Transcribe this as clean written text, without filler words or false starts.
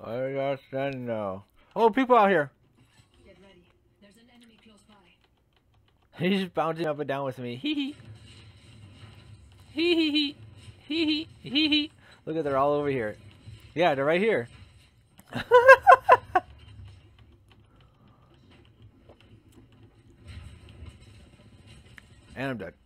I got send now. Oh, people out here. Get ready. There's an enemy close by. He's bouncing up and down with me. Hee hee. Hee hee hee. Hee hee. Hee hee. Look at, they're all over here. Yeah, they're right here. And I'm dead.